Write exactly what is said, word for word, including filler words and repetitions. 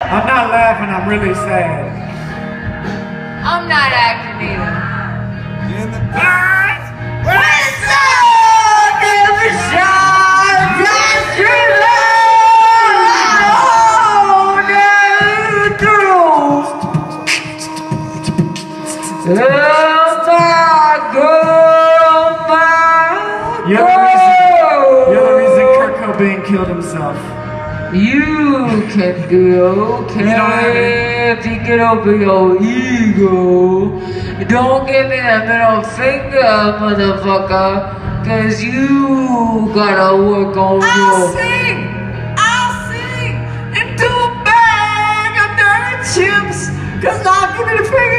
I'm not laughing, I'm really sad. I'm not acting either. In the past, When sun never shines, just your love through. Oh my girl, my You're the reason, you're the reason Kurt Cobain killed himself. You can do okay You don't have if you get over your ego. Don't give me that middle finger, motherfucker, cause you gotta work on I'll your... sing, I'll sing into a bag of dirty chips, cause I'll give you the finger.